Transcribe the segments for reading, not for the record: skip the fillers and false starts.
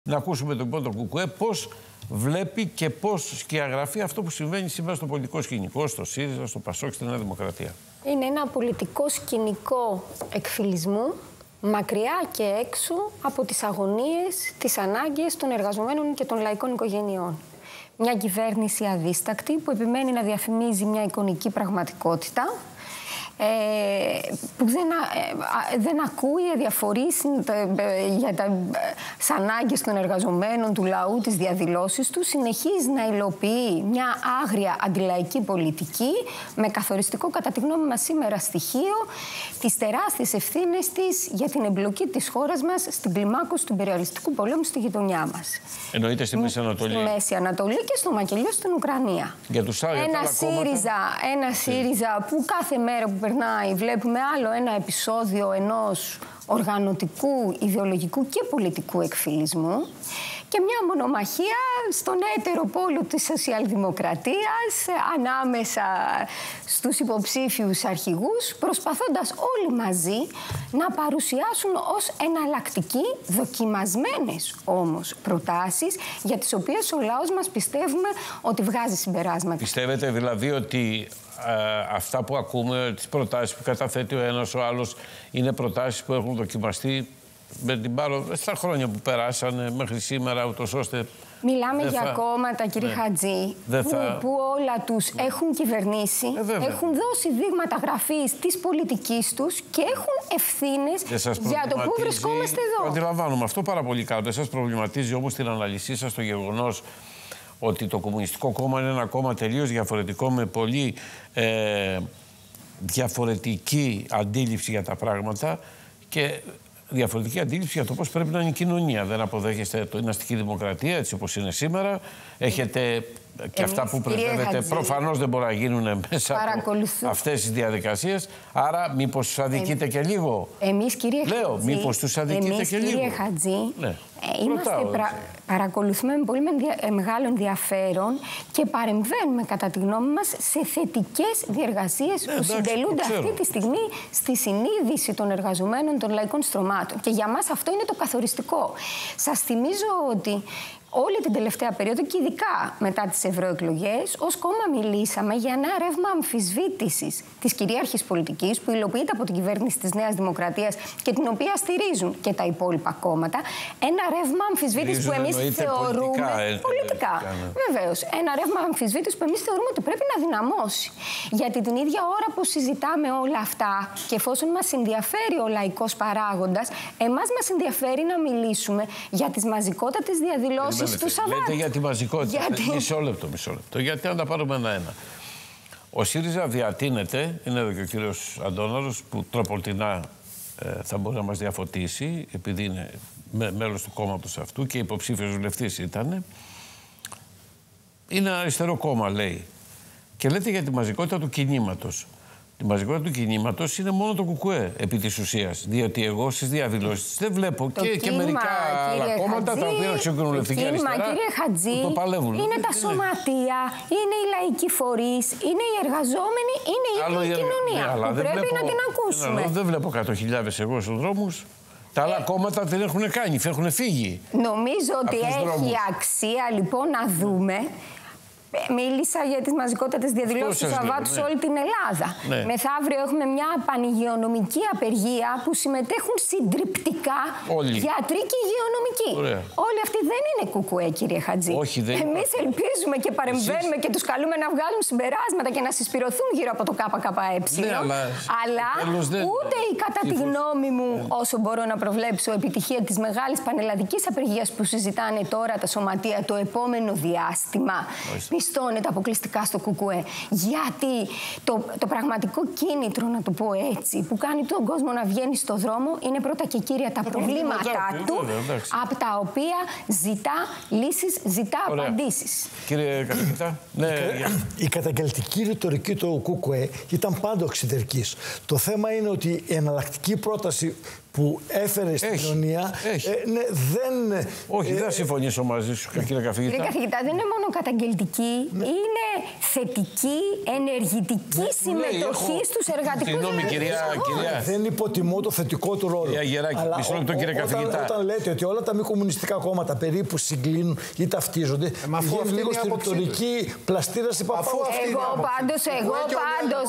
Να ακούσουμε τον πρώτο Κουκουέ πώς βλέπει και πώς σκιαγραφεί αυτό που συμβαίνει σήμερα στο πολιτικό σκηνικό, στο ΣΥΡΙΖΑ, στο ΠΑΣΟΚ, στη Νέα Δημοκρατία. Είναι ένα πολιτικό σκηνικό εκφυλισμού, μακριά και έξω από τις αγωνίες, τις ανάγκες των εργαζομένων και των λαϊκών οικογενειών. Μια κυβέρνηση αδίστακτη που επιμένει να διαφημίζει μια εικονική πραγματικότητα, που δεν ακούει, αδιαφορεί για τις ανάγκες των εργαζομένων, του λαού, τις διαδηλώσεις του, συνεχίζει να υλοποιεί μια άγρια αντιλαϊκή πολιτική με καθοριστικό, κατά τη γνώμη μας σήμερα, στοιχείο τις τεράστιες ευθύνες της για την εμπλοκή της χώρας μας στην κλιμάκωση του υπεριαλιστικού πολέμου στη γειτονιά μας. Εννοείται στη Μέση Ανατολή. Στη Μέση Ανατολή και στο μακελιό στην Ουκρανία. Για τους άλλους, ένα ΣΥΡΙΖΑ που κάθε μέρα που περνάει βλέπουμε άλλο ένα επεισόδιο ενός οργανωτικού, ιδεολογικού και πολιτικού εκφυλισμού και μια μονομαχία στον έτερο πόλο της σοσιαλδημοκρατίας ανάμεσα στους υποψήφιους αρχηγούς, προσπαθώντας όλοι μαζί να παρουσιάσουν ως εναλλακτική, δοκιμασμένες όμως προτάσεις, για τις οποίες ο λαός μας πιστεύουμε ότι βγάζει συμπεράσματα. Πιστεύετε δηλαδή ότι αυτά που ακούμε, τις προτάσεις που καταθέτει ο ένας ο άλλος, είναι προτάσεις που έχουν δοκιμαστεί με την στα χρόνια που περάσανε μέχρι σήμερα, ούτως ώστε... Μιλάμε για κόμματα, κύριε Χατζή, που όλα τους έχουν κυβερνήσει, έχουν δώσει δείγματα γραφής της πολιτικής τους και έχουν ευθύνες για το πού βρισκόμαστε εδώ. Αντιλαμβάνομαι αυτό πάρα πολύ καλά. Δεν σας προβληματίζει όμως την αναλυσή σας το γεγονός ότι το Κομμουνιστικό Κόμμα είναι ένα κόμμα τελείως διαφορετικό, με πολύ διαφορετική αντίληψη για τα πράγματα και διαφορετική αντίληψη για το πώς πρέπει να είναι η κοινωνία. Δεν αποδέχεστε την αστική δημοκρατία έτσι όπως είναι σήμερα. Έχετε και αυτά που πρεσβεύετε προφανώς δεν μπορεί να γίνουν μέσα από αυτές τις διαδικασίες. Άρα μήπως τους αδικείτε και λίγο. Εμείς, κύριε Χατζή, λέω, μήπως τους αδικείτε και λίγο. Κύριε Χατζή, παρακολουθούμε με πολύ μεγάλο ενδιαφέρον και παρεμβαίνουμε, κατά τη γνώμη μας, σε θετικές διεργασίες που συντελούνται αυτή τη στιγμή στη συνείδηση των εργαζομένων των λαϊκών στρωμάτων. Και για μας αυτό είναι το καθοριστικό. Σας θυμίζω ότι όλη την τελευταία περίοδο και ειδικά μετά τις ευρωεκλογές, ως κόμμα μιλήσαμε για ένα ρεύμα αμφισβήτησης της κυρίαρχης πολιτικής που υλοποιείται από την κυβέρνηση της Νέας Δημοκρατίας και την οποία στηρίζουν και τα υπόλοιπα κόμματα. Ένα ρεύμα αμφισβήτησης που εμείς θεωρούμε. Πολιτικά. Βεβαίως. Ένα ρεύμα αμφισβήτησης που εμείς θεωρούμε ότι πρέπει να δυναμώσει. Γιατί την ίδια ώρα που συζητάμε όλα αυτά και εφόσον μας ενδιαφέρει ο λαϊκός παράγοντας, εμάς μας ενδιαφέρει να μιλήσουμε για τις μαζικότατες διαδηλώσεις. Λέτε για τη μαζικότητα. Μισό λεπτό. Γιατί αν τα πάρουμε ένα-ένα. Ο ΣΥΡΙΖΑ διατείνεται, είναι εδώ και ο κύριος Αντώναρος που τροπολτινά θα μπορεί να μας διαφωτίσει, επειδή είναι μέλος του κόμματος αυτού και υποψήφιος βουλευτής ήταν. Είναι ένα αριστερό κόμμα, λέει. Και λέτε για τη μαζικότητα του κινήματος. Η μαζικότητα του κινήματος είναι μόνο το Κουκουέ επί της ουσίας. Διότι εγώ στις διαδηλώσεις δεν βλέπω και μερικά άλλα κόμματα τα οποία έχουν κοινοβουλευτική αριστερά. Κύριε Χατζή, το παλεύουν. Είναι τα σωματεία, είναι οι λαϊκοί φορείς, είναι οι εργαζόμενοι, είναι η κοινωνία που πρέπει να την ακούσουμε. Δεν βλέπω 100.000 εγώ στους δρόμους. Τα άλλα κόμματα δεν έχουν κάνει, έχουν φύγει. Νομίζω ότι έχει αξία λοιπόν να δούμε. Μίλησα για τις μαζικότατες διαδηλώσεις του Σαββάτου σε όλη την Ελλάδα. Μεθαύριο έχουμε μια πανηγειονομική απεργία που συμμετέχουν συντριπτικά γιατροί και υγειονομικοί. Όλοι αυτοί δεν είναι Κουκουέ, κύριε Χατζή. Εμείς ελπίζουμε και παρεμβαίνουμε και τους καλούμε να βγάλουν συμπεράσματα και να συσπηρωθούν γύρω από το ΚΚΕ. Αλλά ούτε η, κατά τη γνώμη μου, όσο μπορώ να προβλέψω, επιτυχία της μεγάλης πανελλαδικής απεργίας που συζητάνε τώρα τα σωματεία το επόμενο διάστημα πιστώνεται αποκλειστικά στο Κουκουέ. Γιατί το πραγματικό κίνητρο, να το πω έτσι, που κάνει τον κόσμο να βγαίνει στο δρόμο είναι πρώτα και κύρια τα προβλήματά του, από τα οποία ζητά λύσεις, ζητά απαντήσεις. Κύριε Καθηγητά. Η καταγγελτική ρητορική του Κουκουέ ήταν πάντα οξυδερκής. Το θέμα είναι ότι η εναλλακτική πρόταση που έφερε στην κοινωνία. Ναι, δεν. Όχι, δεν θα συμφωνήσω μαζί σου, κύριε καθηγητά. Κύριε καθηγητά, δεν είναι μόνο καταγγελτική, είναι θετική, ενεργητική συμμετοχή στους εργατικούς. Συγγνώμη, κυρία. Δεν υποτιμώ το θετικό του ρόλο. Κυρία Γεράκη, μισό λεπτό, κύριε καθηγητά. Όταν λέτε ότι όλα τα μη κομμουνιστικά κόμματα περίπου συγκλίνουν ή ταυτίζονται, βγαίνει λίγο στη ρητορική πλαστήραση Παπαού. Εγώ πάντως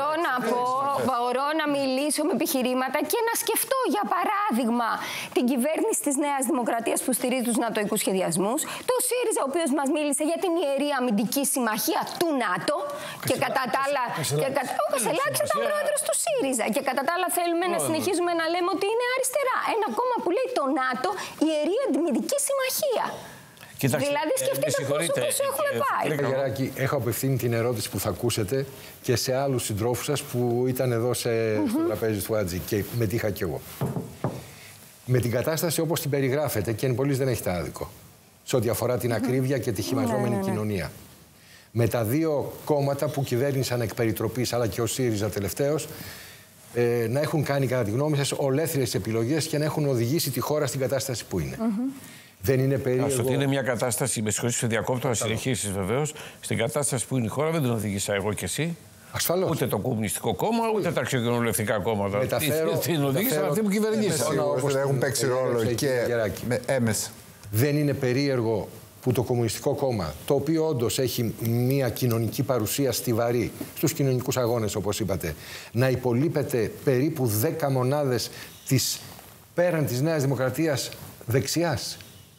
μπορώ να μιλήσω με επιχειρήματα και να σκεφτώ, για παράδειγμα, την κυβέρνηση της Νέας Δημοκρατίας που στηρίζει τους νατοικούς σχεδιασμούς, το ΣΥΡΙΖΑ, ο οποίος μας μίλησε για την ιερή αμυντική συμμαχία του ΝΑΤΟ και κατά τα άλλα. Ο Κασελάκης ήταν πρόεδρος του ΣΥΡΙΖΑ. Και κατά τα άλλα θέλουμε να συνεχίζουμε να λέμε ότι είναι αριστερά. Ένα κόμμα που λέει το ΝΑΤΟ ιερή αμυντική συμμαχία. Κοιτάξτε, δηλαδή σκεφτείτε πόσο έχουμε πάει. Κύριε Γεράκη, έχω απευθύνει την ερώτηση που θα ακούσετε και σε άλλους συντρόφους σας που ήταν εδώ στο τραπέζι του Άτζη και μετήχα κι εγώ. Με την κατάσταση όπως την περιγράφετε, και εν πολλής δεν έχετε άδικο, σε ό,τι αφορά την ακρίβεια και τη χυμαζόμενη κοινωνία. Με τα δύο κόμματα που κυβέρνησαν εκ περιτροπής, αλλά και ο ΣΥΡΙΖΑ τελευταίος, να έχουν κάνει κατά τη γνώμη σας ολέθριες επιλογές και να έχουν οδηγήσει τη χώρα στην κατάσταση που είναι. Δεν είναι περίεργο. Ότι είναι μια κατάσταση, με συγχωρείτε, σε διακόπτω, να συνεχίσεις βεβαίως. Στην κατάσταση που είναι η χώρα δεν την οδήγησα εγώ και εσύ. Ασφαλώς. Ούτε το Κομμουνιστικό Κόμμα, ούτε τα ξεκοινοβουλευτικά κόμματα. Την οδήγησαν αυτοί που κυβερνήσαν. Όπως έχουν παίξει ρόλο και έμεσα. Δεν είναι περίεργο που το Κομμουνιστικό Κόμμα, το οποίο όντως έχει μια κοινωνική παρουσία στιβαρή στους κοινωνικούς αγώνες, όπως είπατε, να υπολείπεται περίπου 10 μονάδες πέραν της Νέας Δημοκρατίας δεξιάς.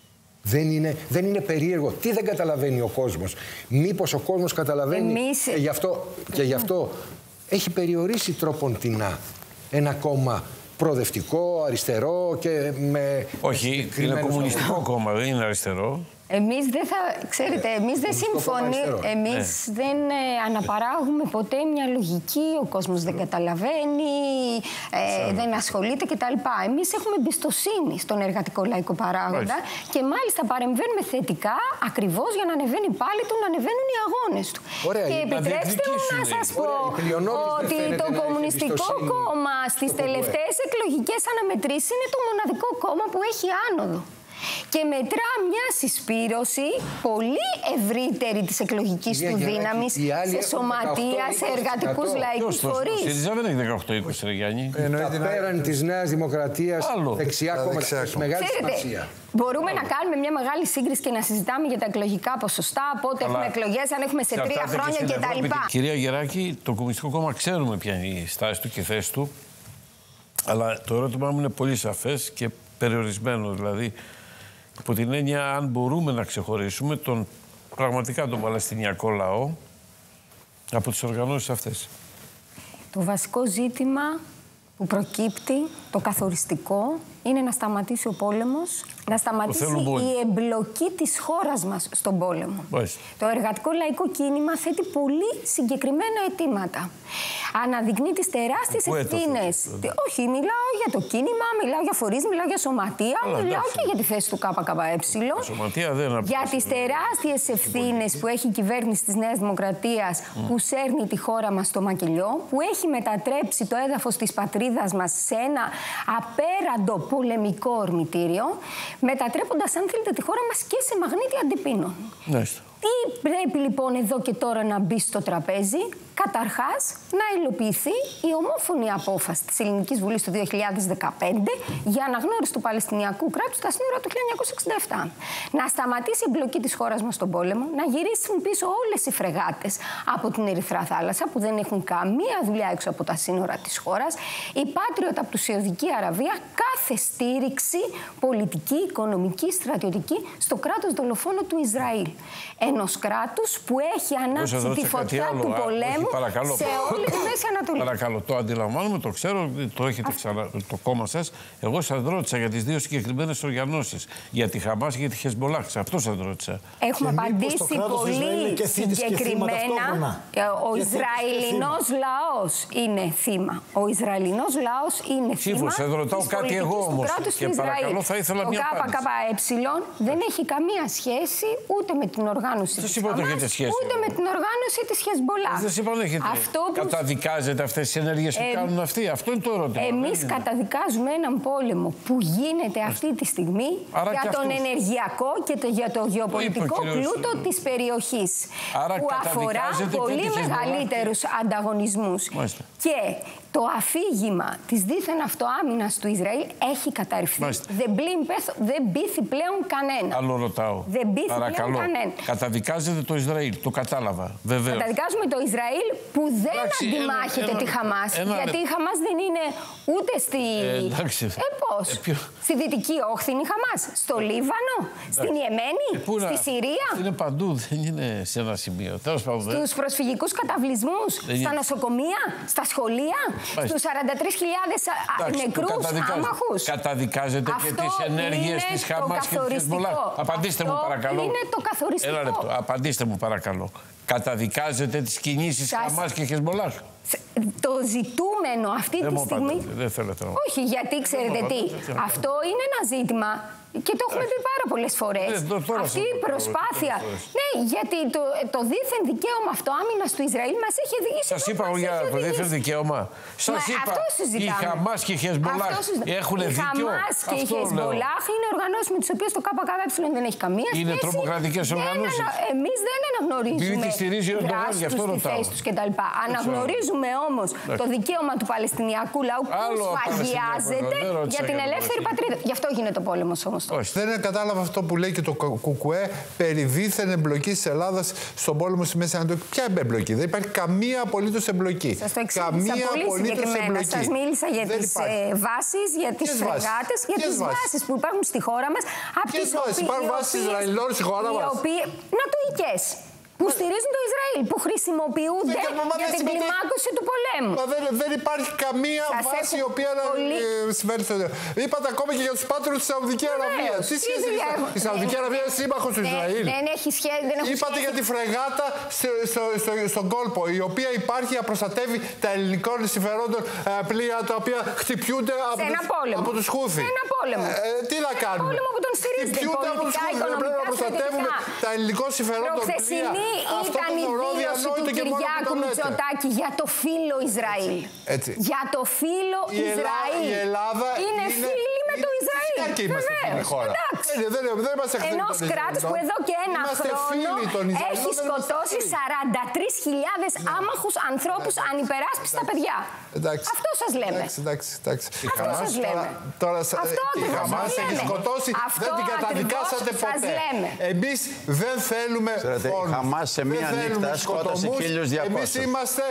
Δεν είναι περίεργο. Τι δεν καταλαβαίνει ο κόσμος? Μήπως ο κόσμος καταλαβαίνει και γι' αυτό έχει περιορίσει τρόποντινά ένα κόμμα προοδευτικό, αριστερό και με... Όχι, είναι κομμουνιστικό κόμμα, δεν είναι αριστερό. Εμείς δεν συμφωνούμε, δεν αναπαράγουμε ποτέ μια λογική, ο κόσμος δεν καταλαβαίνει, δεν ασχολείται κτλ. Εμείς έχουμε εμπιστοσύνη στον εργατικό λαϊκό παράγοντα και μάλιστα παρεμβαίνουμε θετικά ακριβώς για να ανεβαίνει πάλι του, να ανεβαίνουν οι αγώνες του. Ωραία, και επιτρέψτε μου να σας πω ότι το Κομμουνιστικό Κόμμα στις τελευταίες εκλογικές αναμετρήσεις είναι το μοναδικό κόμμα που έχει άνοδο. Και μετρά μια συσπήρωση πολύ ευρύτερη της εκλογικής του δύναμης σε σωματεία, σε εργατικούς λαϊκούς φορείς. Ο ΣΥΡΙΖΑ δεν έχει 18-20, ρε Γιάννη. Πέραν της Νέας Δημοκρατίας, δεξιά κόμματα έχει μεγάλη σημασία. Μπορούμε να κάνουμε μια μεγάλη σύγκριση και να συζητάμε για τα εκλογικά ποσοστά, πότε έχουμε εκλογές, αν έχουμε σε 3 χρόνια κτλ. Κυρία Γεράκη, το Κομμουνιστικό Κόμμα ξέρουμε ποια είναι η στάση του και η θέση του. Αλλά το ερώτημά μου είναι πολύ σαφές και περιορισμένο. Δηλαδή, από την έννοια, αν μπορούμε να ξεχωρίσουμε πραγματικά τον Παλαιστινιακό λαό από τις οργανώσεις αυτές. Το βασικό ζήτημα που προκύπτει, το καθοριστικό, είναι να σταματήσει ο πόλεμος, να σταματήσει η εμπλοκή της χώρας μας στον πόλεμο. Το εργατικό λαϊκό κίνημα θέτει πολύ συγκεκριμένα αιτήματα. Αναδεικνύει τις τεράστιες ευθύνες. Όχι, μιλάω για το κίνημα, μιλάω για φορείς, μιλάω για σωματεία, μιλάω και για τη θέση του ΚΚΕ. Για τις τεράστιες ευθύνες που έχει η κυβέρνηση της Νέας Δημοκρατίας που σέρνει τη χώρα μας στο μακελιό, που έχει μετατρέψει το έδαφος της πατρίδας μας σε ένα απέραντο πολεμικό ορμητήριο, μετατρέποντας, αν θέλετε, τη χώρα μας και σε μαγνήτη αντιπίνων. Τι πρέπει λοιπόν εδώ και τώρα να μπει στο τραπέζι? Καταρχάς, να υλοποιηθεί η ομόφωνη απόφαση της Ελληνικής Βουλής του 2015 για αναγνώριση του Παλαιστινιακού κράτους στα σύνορα του 1967. Να σταματήσει η εμπλοκή της χώρας μας στον πόλεμο, να γυρίσουν πίσω όλες οι φρεγάτες από την Ερυθρά Θάλασσα που δεν έχουν καμία δουλειά έξω από τα σύνορα της χώρας, οι Patriot από τη Σαουδική Αραβία, κάθε στήριξη πολιτική, οικονομική, στρατιωτική στο κράτος δολοφόνο του Ισραήλ. Ενός κράτους που έχει ανάψει τη φωτιά του πολέμου σε όλη τη Μέση Ανατολή. Παρακαλώ, το αντιλαμβάνομαι, το ξέρω, το έχετε το κόμμα σας. Εγώ σας ρώτησα για τις δύο συγκεκριμένες οργανώσεις. Για τη Χαμάς και για τη Χεσμολάχ. Αυτό σας ρώτησα. Έχουμε απαντήσει πολύ συγκεκριμένα. Ο Ισραηλινός λαός είναι θύμα. Ο Ισραηλινός λαός είναι θύμα. Σας ρωτάω κάτι εγώ όμως. Και παρακαλώ, θα ήθελα μια απάντηση. Ο ΚΚΕ δεν έχει καμία σχέση ούτε με την οργάνωση οργάνωση της Χαμάς, ούτε με την οργάνωση της Χεσμολάχ. Δεν είπα να έχετε. Καταδικάζετε αυτές τις ενέργειες που κάνουν αυτοί. Αυτό είναι το ερώτημα. Εμείς καταδικάζουμε έναν πόλεμο που γίνεται αυτή τη στιγμή για τον ενεργειακό και για το γεωπολιτικό πλούτο της περιοχής. που αφορά πολύ μεγαλύτερους ανταγωνισμούς. Και το αφήγημα της δίθεν αυτοάμυνας του Ισραήλ έχει καταρριφθεί. Δεν πείθει πλέον κανένα. Άλλο ρωτάω. Δεν πείθει πλέον κανένα. Καταδικάζετε το Ισραήλ, το κατάλαβα. Βεβαίως. Καταδικάζουμε το Ισραήλ που δεν αντιμάχεται τη Χαμάς. Γιατί η Χαμάς δεν είναι ούτε στη... πώς? Στη Δυτική Όχθη είναι η Χαμάς. Στο Λίβανο, στην Ιεμένη, στη Συρία. Είναι παντού, δεν είναι σε ένα σημείο. Στους προσφυγικούς καταβλισμούς, στα νοσοκομεία, στα σχολεία, στους 43.000 νεκρούς άμαχους. Καταδικάζετε και τις ενέργειες της Χαμάς και της Χεσμολάχ. Απαντήστε μου παρακαλώ. Είναι το καθοριστικό. Ένα λεπτό. Απαντήστε μου παρακαλώ. Καταδικάζετε τις κινήσεις Χαμάς και Χεσμολάχ. Το ζητούμενο αυτή τη στιγμή... Δεν θέλετε να... Όχι, γιατί ξέρετε τι. Αυτό είναι ένα ζήτημα. Και το έχουμε πει πάρα πολλές φορές. Αυτή η προσπάθεια. Ναι, γιατί το δίθεν δικαίωμα αυτοάμυνας του Ισραήλ μας έχει οδηγήσει. Σας είπα για το δίθεν δικαίωμα. Σας είπα, η Χαμάς και η Χεσμολάχ έχουν δίκιο. Η Χαμάς και η Χεσμολάχ είναι οργανώσεις με τις οποίες το ΚΚΕ δεν έχει καμία σχέση. Είναι τρομοκρατικές οργανώσεις. Εμείς δεν αναγνωρίζουμε δράσεις τους, τη θέση τους κτλ. Αναγνωρίζουμε όμως το δικαίωμα του Παλαιστινιακού λαού που σφαγιάζεται για την ελεύθερη πατρίδα. Γι' αυτό γίνεται ο πόλεμος όμως. Όχι, δεν κατάλαβα αυτό που λέει και το ΚΚΕ περί δίθεν εμπλοκής της Ελλάδας στον πόλεμο στη Μέση Ανατολή. Ποια εμπλοκή? Δεν υπάρχει καμία απολύτως εμπλοκή. Σας το εξήγησα πολύ συγκεκριμένα. Σας μίλησα για τις βάσεις, για τις φρεγάτες, για τις βάσεις που υπάρχουν στη χώρα μας. Ποιες βάσεις? Υπάρχουν βάσεις Ισραηλινών στη χώρα μας? Νατοικές. Που στηρίζουν το Ισραήλ, που χρησιμοποιούνται για την κλιμάκωση του πολέμου. Δεν υπάρχει καμία βάση η οποία να συμβαίνει στο Ισραήλ. Είπατε ακόμα και για τους πάτρους της Σαουδική Αραβία. Τι σχέση έχει? Η Σαουδική Αραβία είναι σύμμαχος του Ισραήλ. Δεν έχει σχέση. Είπατε για τη φρεγάτα στον κόλπο, η οποία υπάρχει να προστατεύει τα ελληνικών συμφερόντων πλοία τα οποία χτυπιούνται από τους Χούθι. Ένα πόλεμο. Τι να κάνουμε? Πόλεμο που τον στηρίζεται. Χτυπιούνται από τους Χούθι. Πρέπει να προστατεύουμε τα ελληνικών συμφερόντων πλοία. Ήταν η δήλωση του Κυριάκου Μητσοτάκη για το φύλλο Ισραήλ. Για το φύλλο Ισραήλ. Η Ελλάδα είναι φίλη με το Ισραήλ. Και είμαστε φίλοι χώρα. Ενός κράτους που εδώ και ένα χρόνο έχει σκοτώσει 43.000 άμαχους ανθρώπους ανυπεράσπιστα παιδιά. Αυτό σας λέμε. Αυτό σας λέμε. Η Χαμάς έχει σκοτώσει, δεν την καταδικάσατε ποτέ. Εμείς δεν θέλουμε Χαμάς σε μία νύχτα σκότωσε 1.200. Εμείς είμαστε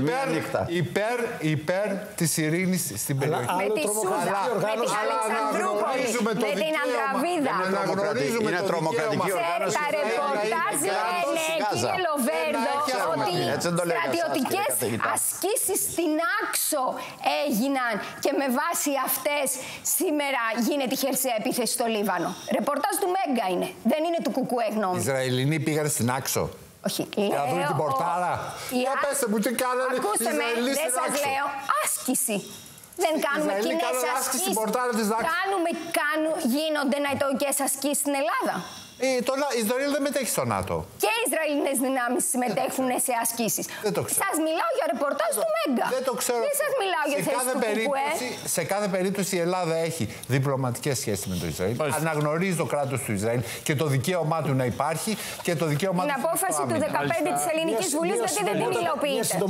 υπέρ της ειρήνης στην περιοχή. Με τη Σούζα, με την Αλεξανδρούπολη, με την Ανδραβίδα. Είναι τρομοκρατική οργάνωση. Τα ρεπορτάζ λένε εκεί και Λοβέρδο ότι στρατιωτικές ασκήσεις στην Άξο έγιναν και με βάση αυτές σήμερα γίνεται η χερσαία επίθεση στο Λίβανο. Ρεπορτάζ του Μέγκα είναι, δεν είναι του Κουκουέ γνώμη. Οι Ισραηλινοί πήγαν στην Άξο. Όχι, για να δουν την πορτάρα. Για πέστε μου τι κάνανε οι Ισραηλοί στην Άξο. Δεν σας λέω άσκηση. Δεν κάνουμε κοινές ασκήσεις. Γίνονται νατοικές ασκήσεις στην Ελλάδα. Το Ισραήλ δεν μετέχει στο ΝΑΤΟ. Και οι Ισραηλινές δυνάμεις συμμετέχουν σε ασκήσεις. Δεν το ξέρω. Σας μιλάω για ρεπορτάζ του Μέγκα. Δεν το ξέρω. Δεν σας μιλάω για θέση του ΚΚΕ. Σε κάθε περίπτωση η Ελλάδα έχει διπλωματικές σχέσεις με το Ισραήλ. Αναγνωρίζει το κράτος του Ισραήλ και το δικαίωμά του να υπάρχει και το δικαίωμά του. Την απόφαση του 15 της Ελληνικής Βουλής γιατί δεν την υλοποιείται.